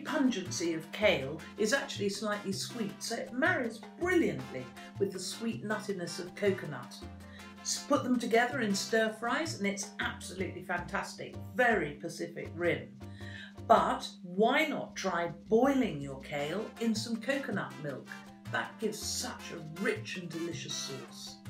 pungency of kale is actually slightly sweet, so it marries brilliantly with the sweet nuttiness of coconut. Put them together in stir fries and it's absolutely fantastic, very Pacific Rim. But why not try boiling your kale in some coconut milk? That gives such a rich and delicious sauce.